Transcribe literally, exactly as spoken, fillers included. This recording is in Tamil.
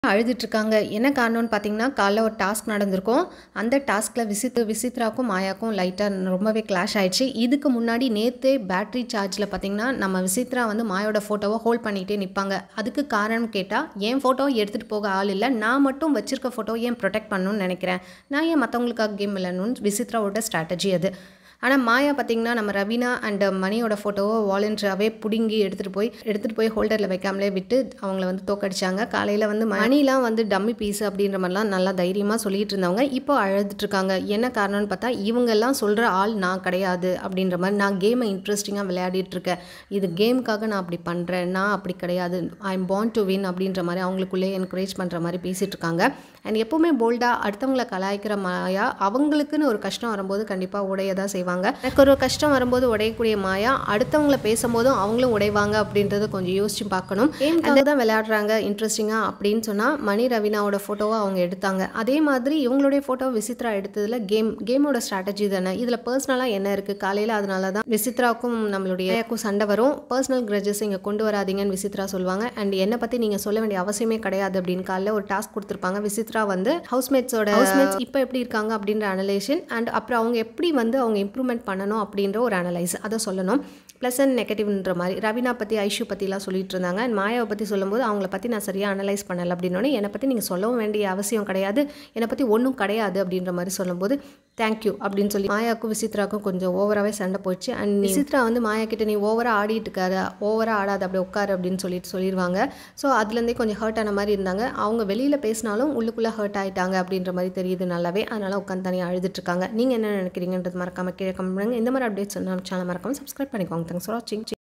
அழுதுட்ருக்காங்க. என்ன காரணம்னு பார்த்தீங்கன்னா, காலைல ஒரு டாஸ்க் நடந்திருக்கும். அந்த டாஸ்க்ல விசித் விசித்ராக்கும், மாயாக்கும் லைட்டா ரொம்பவே கிளாஷ் ஆயிடுச்சு. இதுக்கு முன்னாடி நேத்தே பேட்டரி சார்ஜ்ல பார்த்தீங்கன்னா, நம்ம விசித்ரா வந்து மாயாவோட ஃபோட்டோவ ஹோல்ட் பண்ணிட்டே நிப்பாங்க. அதுக்கு காரணம் கேட்டா, என் ஃபோட்டோவ எடுத்துட்டு போக ஆள் இல்ல. நான் மட்டும் வச்சிருக்க ஃபோட்டோவ ஏன் புரொடெக்ட் பண்ணணும்னு நெனைக்கிறேன். நான் ஏன் மத்தவங்களுக்காக கேம் விளையாடணும்னு விசித்ராவோட ஸ்ட்ராட்டஜி அது. ஆனா மாயா பார்த்தீங்கன்னா, நம்ம ரவீனா அண்ட் மணியோட ஃபோட்டோவ வாலண்டரியாவே புடுங்கி எடுத்துட்டு போய் எடுத்துட்டு போய் ஹோல்டர்ல வைக்காமலே விட்டு அவங்கள வந்து தோக்கடிச்சாங்க. காலையில வந்து மணிலாம் வந்து டம்மி பீஸ் அப்படின்ற மாரிலாம் நல்லா தைரியமா சொல்லிட்டு இருந்தவங்க, இப்போ அழுதுட்டு இருக்காங்க. என்ன காரணம்னு பார்த்தா, இவங்கெல்லாம் சொல்ற ஆள் நான் கிடையாது அப்படின்ற மாரி, நான் கேமை இன்ட்ரெஸ்டிங்கா விளையாடிட்டு இருக்கேன். இது கேமுக்காக நான் அப்படி பண்றேன். நான் அப்படி கிடையாது. I am born to win அப்படின்ற மாரி அவங்களுக்குள்ளே என்கரேஜ் பண்ற மாரி பேசிட்டு இருக்காங்க. அண்ட் எப்பவுமே போல்டா அடுத்தவங்கள கலாய்க்கிற மாயா, அவங்களுக்குன்னு ஒரு கஷ்டம் வரும்போது கண்டிப்பா உடைய தான் செய்வாங்க. எனக்கு ஒரு கஷ்டம் வரும்போது உடையக்கூடிய மாயா, அடுத்தவங்கள பேசும்போதும் அவங்களும் உடைவாங்க அப்படின்றத கொஞ்சம் யோசிச்சு பார்க்கணும். கேமுக்காக தான் விளையாடுறாங்க இன்ட்ரெஸ்டிங்கா அப்படின்னு சொன்னா, மணி ரவீனாவோட ஃபோட்டோவை அவங்க எடுத்தாங்க. அதே மாதிரி இவங்களுடைய ஃபோட்டோ விசித்ரா எடுத்ததுல கேம் கேமோட ஸ்ட்ராட்டஜி தானே. இதுல பர்சனலா என்ன இருக்கு? காலையில அதனால தான் விசித்ராவுக்கும் நம்மளுடைய மாயாவுக்கும் சண்டை வரும். பர்சனல் கிரட்ஜஸ் இங்க கொண்டு வராதீங்கன்னு விசித்ரா சொல்லுவாங்க. அண்ட் என்னை பத்தி நீங்க சொல்ல வேண்டிய அவசியமே கிடையாது அப்படின்னு காலையில ஒரு டாஸ்க் கொடுத்துருப்பாங்க. விசித்ரா வந்து ஹவுஸ்மேட்ஸோட ஹவுஸ்மேட்ஸ் இப்போ எப்படி இருக்காங்க அப்படின்ற அனலைசேஷன் அண்ட் அப்புறம் அவங்க எப்படி வந்து அவங்க இம்ப்ரூவ்மெண்ட் பண்ணணும் அப்படின்ற ஒரு அனலைஸ் அதை சொல்லணும். ப்ளஸ் அண்ட் நெகட்டிவ்ன்ற மாதிரி ரவீனா பற்றி ஐஷு பற்றிலாம் சொல்லிட்டு இருந்தாங்க. அண்ட் மாயாவை பற்றி சொல்லும்போது அவங்கள பற்றி நான் சரியாக அனலைஸ் பண்ணலை அப்படின்னோடனே, என்னை பற்றி நீங்கள் சொல்லவும் வேண்டிய அவசியம் கிடையாது, என்னை பற்றி ஒன்றும் கிடையாது அப்படின்ற மாதிரி சொல்லும்போது தேங்க்யூ அப்படின்னு சொல்லி மாயாவுக்கும் விசித்ராவுக்கும் கொஞ்சம் ஓவராகவே சண்டை போச்சு. அண்ட் விசித்ரா வந்து மாயா கிட்ட நீ ஓவராக ஆடிட்டு இருக்காரு, ஓவராக ஆடாது அப்படி உட்காரு அப்படின்னு சொல்லிட்டு சொல்லிடுவாங்க. ஸோ அதுலேருந்தே கொஞ்சம் ஹர்ட் ஆன மாதிரி இருந்தாங்க. அவங்க வெளியில் பேசினாலும் உள்ளுக்குள்ளே ஹர்ட் ஆகிட்டாங்க அப்படின்ற மாதிரி தெரியுது நல்லாவே. அதனால் உட்காந்து தனியாக அழுதுட்டுருக்காங்க. நீங்கள் என்ன நினைக்கிறீங்கன்றது மறக்காம கீழே கமெண்ட் பண்ணுங்க. இந்த மாதிரி அப்டேட்ஸ் நம்ம சேனல் மறக்காம சப்ஸ்கிரைப் பண்ணிக்கோங்க. தேங்க்ஸ் ஃபார் வாட்சிங்.